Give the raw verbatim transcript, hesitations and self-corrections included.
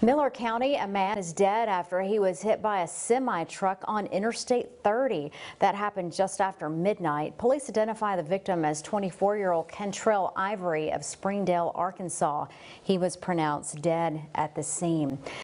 Miller County, a man is dead after he was hit by a semi-truck on Interstate thirty. That happened just after midnight. Police identify the victim as twenty-four-year-old Kentrell Ivory of Springdale, Arkansas. He was pronounced dead at the scene.